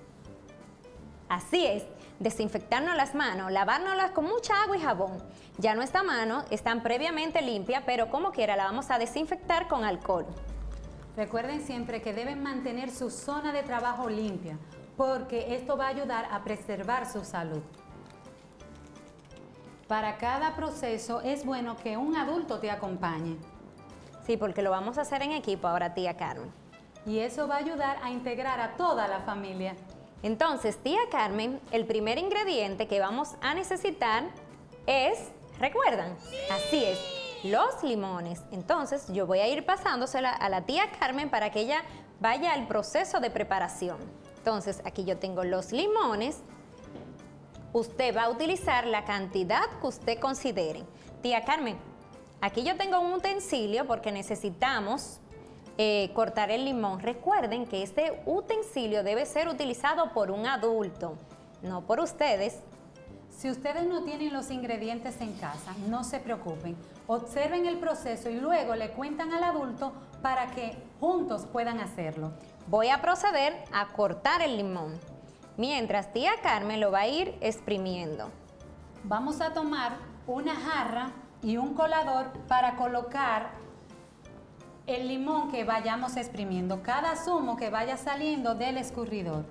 G: Así es, desinfectarnos las manos, lavárnoslas con mucha agua y jabón. Ya nuestras manos están previamente limpias, pero como quiera la vamos a desinfectar con alcohol.
A: Recuerden siempre que deben mantener su zona de trabajo limpia, porque esto va a ayudar a preservar su salud. Para cada proceso es bueno que un adulto te acompañe.
G: Sí, porque lo vamos a hacer en equipo ahora, tía Carmen.
A: Y eso va a ayudar a integrar a toda la familia.
G: Entonces, tía Carmen, el primer ingrediente que vamos a necesitar es, ¿recuerdan? Así es, los limones. Entonces, yo voy a ir pasándosela a la tía Carmen para que ella vaya al proceso de preparación. Entonces, aquí yo tengo los limones. Usted va a utilizar la cantidad que usted considere. Tía Carmen, aquí yo tengo un utensilio porque necesitamos eh, cortar el limón. Recuerden que este utensilio debe ser utilizado por un adulto, no por ustedes.
A: Si ustedes no tienen los ingredientes en casa, no se preocupen. Observen el proceso y luego le cuentan al adulto para que juntos puedan hacerlo.
G: Voy a proceder a cortar el limón, mientras tía Carmen lo va a ir exprimiendo.
A: Vamos a tomar una jarra y un colador para colocar el limón que vayamos exprimiendo, cada zumo que vaya saliendo del escurridor.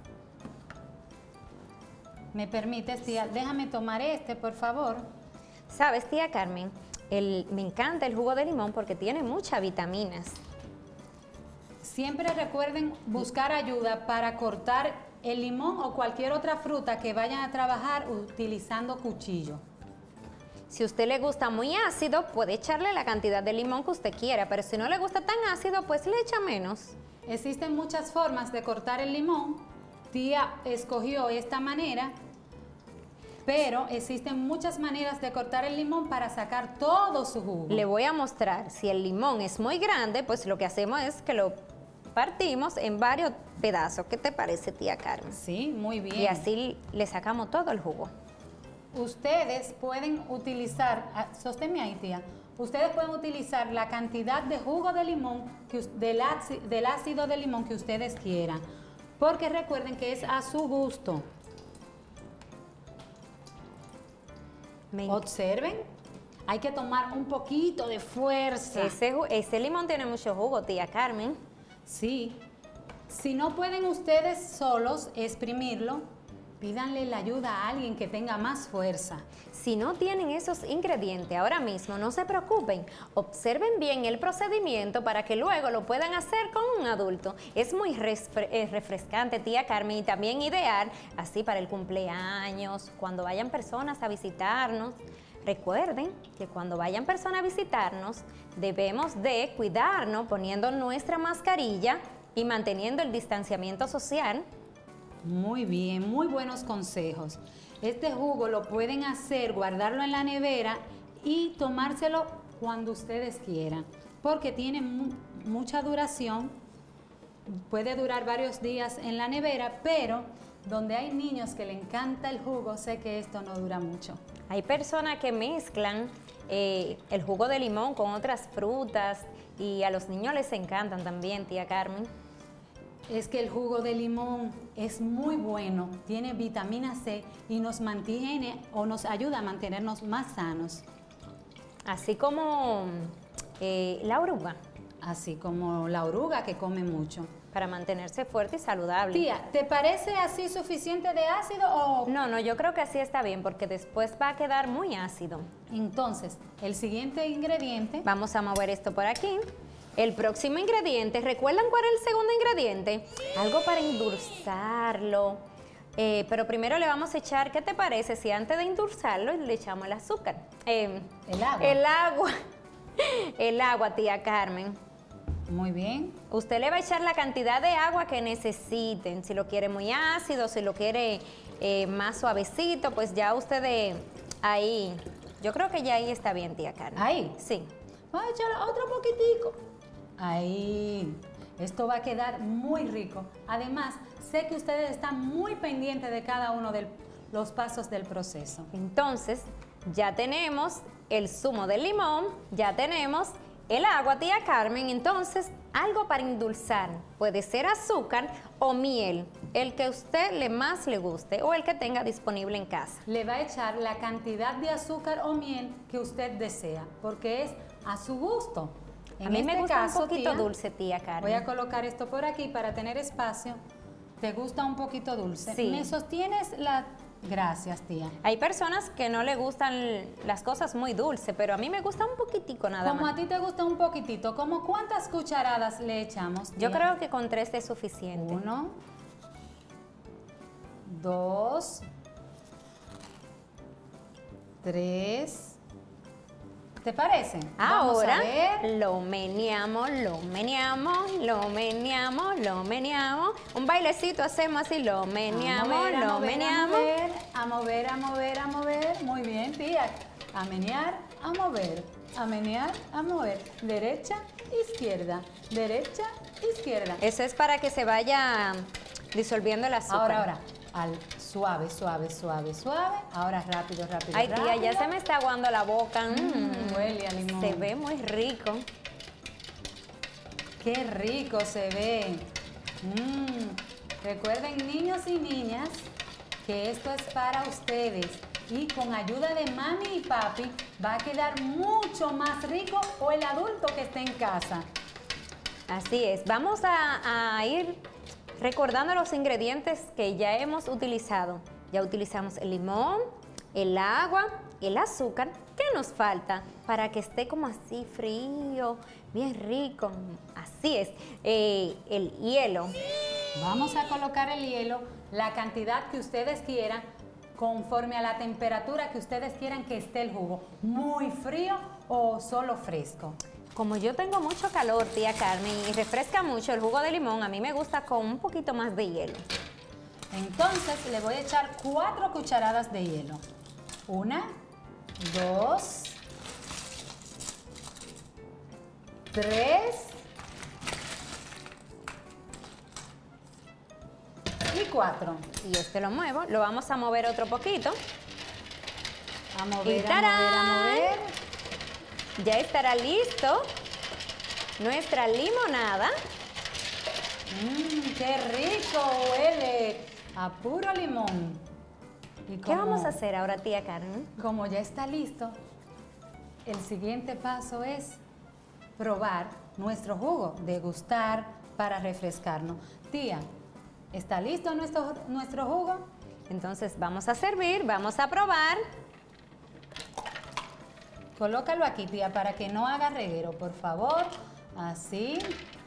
A: ¿Me permites, tía? Déjame tomar este, por favor.
G: ¿Sabes, tía Carmen? El, me encanta el jugo de limón porque tiene muchas vitaminas.
A: Siempre recuerden buscar ayuda para cortar el limón o cualquier otra fruta que vayan a trabajar utilizando cuchillo.
G: Si a usted le gusta muy ácido, puede echarle la cantidad de limón que usted quiera, pero si no le gusta tan ácido, pues le echa menos.
A: Existen muchas formas de cortar el limón. Tía escogió esta manera, pero existen muchas maneras de cortar el limón para sacar todo su jugo.
G: Le voy a mostrar. Si el limón es muy grande, pues lo que hacemos es que lo partimos en varios pedazos. ¿Qué te parece, tía Carmen?
A: Sí, muy bien.
G: Y así le sacamos todo el jugo.
A: Ustedes pueden utilizar, ah, sosténme ahí, tía. Ustedes pueden utilizar la cantidad de jugo de limón, que, del, ácido, del ácido de limón que ustedes quieran, porque recuerden que es a su gusto.
G: Me
A: Observen, hay que tomar un poquito de fuerza.
G: Ese, ese limón tiene mucho jugo, tía Carmen.
A: Sí. Si no pueden ustedes solos exprimirlo, pídanle la ayuda a alguien que tenga más fuerza.
G: Si no tienen esos ingredientes ahora mismo, no se preocupen. Observen bien el procedimiento para que luego lo puedan hacer con un adulto. Es muy refrescante, tía Carmen, y también ideal así para el cumpleaños, cuando vayan personas a visitarnos. Recuerden que cuando vayan personas a visitarnos, debemos de cuidarnos poniendo nuestra mascarilla y manteniendo el distanciamiento social.
A: Muy bien, muy buenos consejos. Este jugo lo pueden hacer, guardarlo en la nevera y tomárselo cuando ustedes quieran, porque tiene mu mucha duración, puede durar varios días en la nevera, pero donde hay niños que le encanta el jugo, sé que esto no dura mucho.
G: Hay personas que mezclan eh, el jugo de limón con otras frutas y a los niños les encantan también, tía Carmen.
A: Es que el jugo de limón es muy bueno, tiene vitamina C y nos mantiene o nos ayuda a mantenernos más sanos.
G: Así como eh, la oruga.
A: Así como la oruga que come mucho.
G: para mantenerse fuerte y saludable.
A: Tía, ¿te parece así suficiente de ácido o...?
G: No, no, yo creo que así está bien porque después va a quedar muy ácido.
A: Entonces, el siguiente ingrediente...
G: Vamos a mover esto por aquí. El próximo ingrediente, ¿recuerdan cuál es el segundo ingrediente? Algo para endulzarlo. Eh, pero primero le vamos a echar, ¿qué te parece si antes de endulzarlo le echamos el azúcar? Eh,
A: El agua.
G: El agua. El agua, tía Carmen.
A: Muy bien.
G: Usted le va a echar la cantidad de agua que necesiten. Si lo quiere muy ácido, si lo quiere eh, más suavecito, pues ya usted de ahí, yo creo que ya ahí está bien, tía Carmen.
A: ¿Ahí?
G: Sí.
A: Vamos a echar otro poquitico. Ahí. Esto va a quedar muy rico. Además, sé que ustedes están muy pendientes de cada uno de los pasos del proceso.
G: Entonces, ya tenemos el zumo del limón, ya tenemos el agua, tía Carmen. Entonces, algo para endulzar. Puede ser azúcar o miel, el que a usted le más le guste o el que tenga disponible en casa.
A: Le va a echar la cantidad de azúcar o miel que usted desea, porque es a su gusto. En
G: A mí me
A: este
G: gusta
A: caso,
G: un poquito
A: tía,
G: dulce, tía Carmen.
A: Voy a colocar esto por aquí para tener espacio. ¿Te gusta un poquito dulce?
G: Sí.
A: ¿Me sostienes la...? Gracias, tía.
G: Hay personas que no le gustan las cosas muy dulces, pero a mí me gusta un poquitico nada
A: Como
G: más.
A: a ti te gusta un poquitito, ¿cómo cuántas cucharadas le echamos,
G: Yo
A: tía?
G: creo que con tres es suficiente.
A: Uno, dos, tres. ¿Te parece? Vamos
G: Ahora
A: a ver.
G: lo meneamos, lo meneamos, lo meneamos, lo meneamos. Un bailecito hacemos así, lo meneamos,
A: a mover, a
G: lo
A: mover,
G: meneamos.
A: A mover, a mover, a mover. Muy bien, tía. A menear, a mover. A menear, a mover. Derecha, izquierda. Derecha, izquierda.
G: Eso es para que se vaya disolviendo el azúcar.
A: Ahora, ahora. Al suave, suave, suave, suave. Ahora rápido, rápido,
G: Ay, tía,
A: rápido.
G: ya se me está aguando la boca.
A: Mm,
G: Mm,
A: huele a limón.
G: Se ve muy rico.
A: Qué rico se ve. Mm. Recuerden, niños y niñas, que esto es para ustedes. Y con ayuda de mami y papi va a quedar mucho más rico o el adulto que esté en casa.
G: Así es. Vamos a, a ir recordando los ingredientes que ya hemos utilizado. Ya utilizamos el limón, el agua, el azúcar. ¿Qué nos falta para que esté como así frío, bien rico? Así es. Eh, el hielo.
A: Vamos a colocar el hielo, la cantidad que ustedes quieran, conforme a la temperatura que ustedes quieran que esté el jugo. Muy frío o solo fresco.
G: Como yo tengo mucho calor, tía Carmen, y refresca mucho el jugo de limón, a mí me gusta con un poquito más de hielo.
A: Entonces le voy a echar cuatro cucharadas de hielo. Una, dos, tres y cuatro.
G: Y este lo muevo, lo vamos a mover otro poquito.
A: A
G: Y
A: mover, a
G: ¡tarán!
A: mover, a mover.
G: Ya estará listo nuestra limonada.
A: Mmm, qué rico huele a puro limón. Y
G: ¿Qué vamos a hacer ahora, tía Carmen?
A: Como ya está listo, el siguiente paso es probar nuestro jugo, degustar para refrescarnos. Tía, ¿está listo nuestro, nuestro jugo?
G: Entonces vamos a servir, vamos a probar.
A: Colócalo aquí, tía, para que no haga reguero, por favor. Así.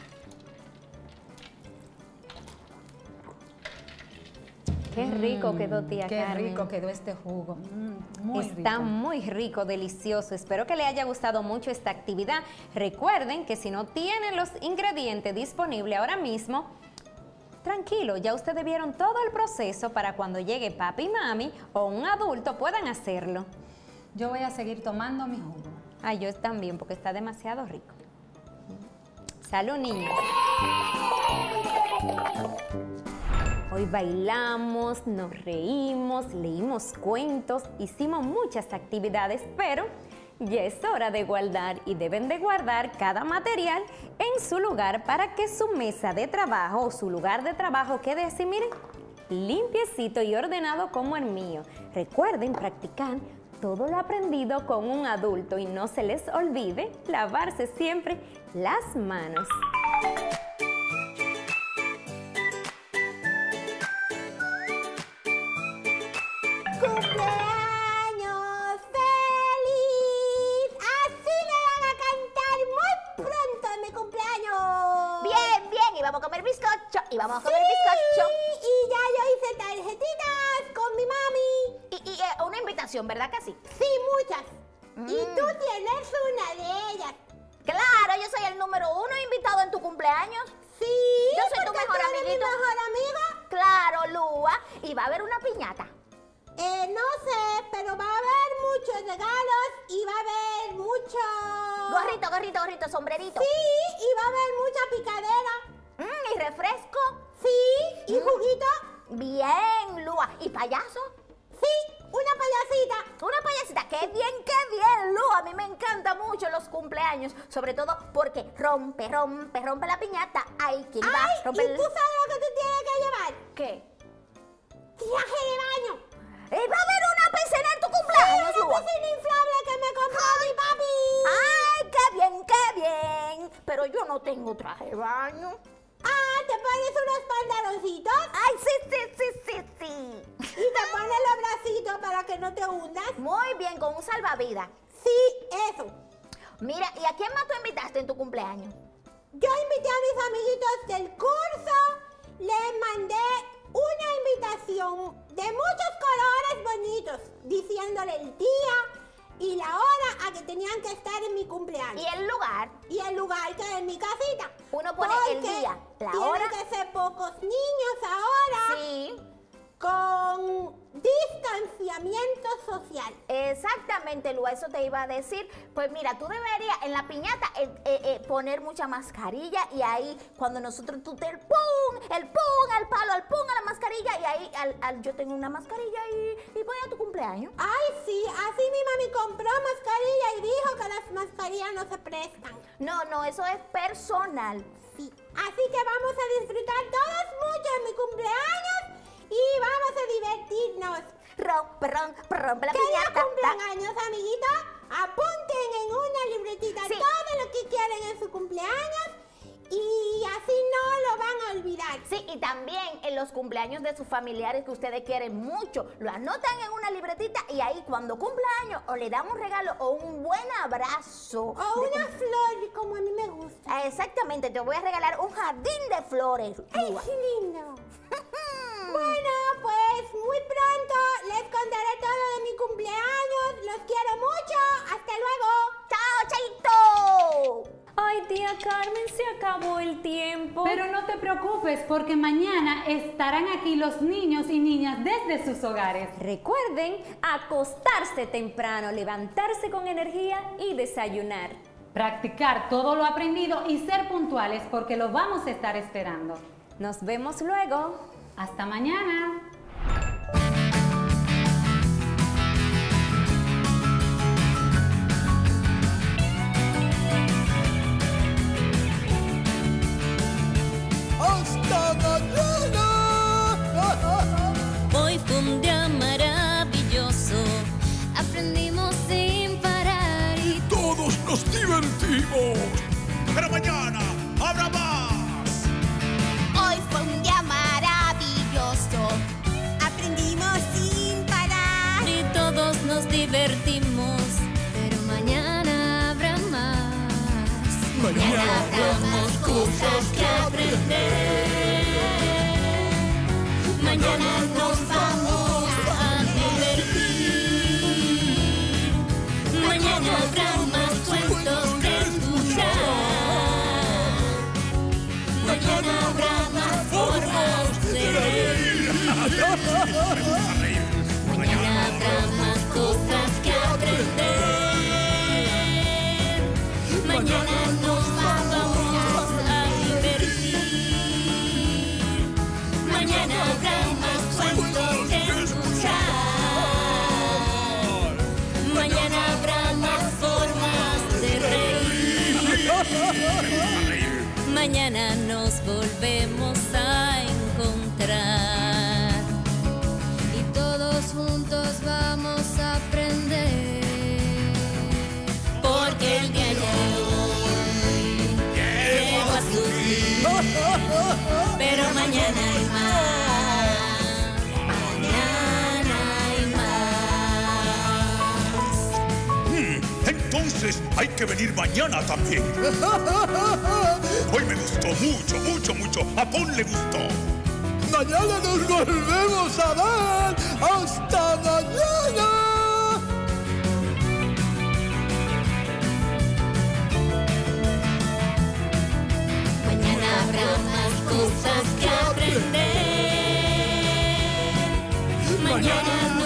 G: Qué rico quedó, tía
A: Qué
G: Carmen.
A: rico quedó este jugo. Mm, muy
G: Está
A: rico.
G: muy rico, delicioso. Espero que le haya gustado mucho esta actividad. Recuerden que si no tienen los ingredientes disponibles ahora mismo, tranquilo, ya ustedes vieron todo el proceso para cuando llegue papi y mami o un adulto puedan hacerlo.
A: Yo voy a seguir tomando mi jugo.
G: Ah, yo también, porque está demasiado rico. Salud, niños. Hoy bailamos, nos reímos, leímos cuentos, hicimos muchas actividades, pero ya es hora de guardar y deben de guardar cada material en su lugar para que su mesa de trabajo o su lugar de trabajo quede así, miren, limpiecito y ordenado como el mío. Recuerden practicar todo lo aprendido con un adulto y no se les olvide lavarse siempre las manos.
D: y vamos a comer bizcocho.
H: Y ya yo hice tarjetitas con mi mami.
D: Y, y eh, una invitación, ¿verdad que sí?
H: Sí, muchas. Y tú tienes una de ellas.
D: Claro, yo soy el número uno invitado en tu cumpleaños.
H: Sí,
D: Yo soy tu
H: porque
D: mejor
H: tú eres mi
D: amiguito.
H: mejor amiga.
D: Claro, Lua. Y va a haber una piñata.
H: Eh, no sé, pero va a haber muchos regalos y va a haber mucho...
D: Gorrito, gorrito, gorrito, sombrerito.
H: Sí, y va a haber mucha picadera.
D: Mm, y refresco.
H: Sí, y
D: Mm.
H: juguito.
D: Bien, Lua. ¿Y payaso?
H: Sí, una payasita.
D: Una payasita. ¡Qué bien, qué bien, Lu! A mí me encantan mucho los cumpleaños. Sobre todo porque rompe, rompe, rompe la piñata. ¡Ay, quién va!
H: Ay,
D: Rompe
H: ¿y
D: el...
H: tú sabes lo que tú tienes que llevar?
D: ¿Qué?
H: Traje de baño.
D: ¡Eh, va a haber una piscina en tu cumpleaños,
H: Una
D: Lua!
H: piscina inflable que me compró mi papi.
D: ¡Ay, qué bien, qué bien! Pero yo no tengo traje de baño.
H: Ah, ¿te pones unos pantaloncitos?
D: ¡Ay, sí, sí, sí, sí, sí!
H: Y te pones los bracitos para que no te hundas.
D: Muy bien, con un salvavidas.
H: Sí, eso.
D: Mira, ¿y a quién más tú invitaste en tu cumpleaños?
H: Yo invité a mis amiguitos del curso, les mandé una invitación de muchos colores bonitos, diciéndole el día y la hora a que tenían que estar en mi cumpleaños.
D: ¿Y el lugar?
H: Y el lugar que es en mi casita.
D: Uno pone el
H: Porque
D: día, la
H: tienen
D: hora.
H: que ser pocos niños ahora
D: Sí.
H: con distanciamiento social.
D: Exactamente, Lua, eso te iba a decir. Pues mira, tú deberías en la piñata eh, eh, eh, poner mucha mascarilla y ahí cuando nosotros tú te el pum, el pum, al palo, al pum, a la mascarilla y ahí al, al- yo tengo una mascarilla y, y voy a tu cumpleaños.
H: Ay, sí, así mi mami compró mascarilla y dijo que las mascarillas no se prestan.
D: No, no, eso es personal.
H: Sí, así que vamos a disfrutar todos mucho en mi cumpleaños y vamos a divertirnos.
D: Rompe, rompe, rompe la
H: ¿Qué día
D: piñata.
H: cumplen años, amiguita? Apunten en una libretita
D: Sí.
H: todo lo que quieren en su cumpleaños y así no lo van a olvidar.
D: Sí, y también en los cumpleaños de sus familiares que ustedes quieren mucho, lo anotan en una libretita y ahí cuando cumpla años o le dan un regalo o un buen abrazo.
H: O
D: de
H: una flor como a mí me gusta.
D: Ah, exactamente, te voy a regalar un jardín de flores.
H: ¡Ay,
D: Lua.
H: qué lindo! Bueno, pues muy pronto les contaré todo de mi cumpleaños. Los quiero mucho. Hasta luego.
D: ¡Chao, Chaito!
G: Ay, tía Carmen, se acabó el tiempo.
A: Pero no te preocupes porque mañana estarán aquí los niños y niñas desde sus hogares.
G: Recuerden acostarse temprano, levantarse con energía y desayunar.
A: Practicar todo lo aprendido y ser puntuales porque lo vamos a estar esperando.
G: Nos vemos luego.
A: Hasta mañana.
E: ¡Hasta mañana!
B: Hoy fue un día maravilloso, aprendimos sin parar y
E: ¡Todos nos divertimos!
F: Pero mañana habrá más.
D: Hoy fue un día maravilloso. Aprendimos sin parar.
B: y todos nos divertimos, pero mañana habrá más.
E: Mañana habrá más cosas que
B: aprender. Mañana nos vamos a divertir. Mañana habrá más cuentos que escuchar. Mañana habrá más formas de reír. Mañana habrá más cosas que aprender. Mañana nos vamos a divertir. Mañana habrá más cuentos que escuchar. Mañana habrá más formas de reír. Mañana nos volvemos a encontrar y todos juntos vamos a aprender. Porque el día de hoy llegó a su fin, pero mañana hay más. Mañana hay más.
F: Mm,
E: Entonces hay que venir mañana también. Hoy me gustó mucho, mucho, mucho. A Pon le gustó. Mañana nos volvemos a ver. ¡Hasta mañana!
B: Mañana habrá más cosas que aprender. Mañana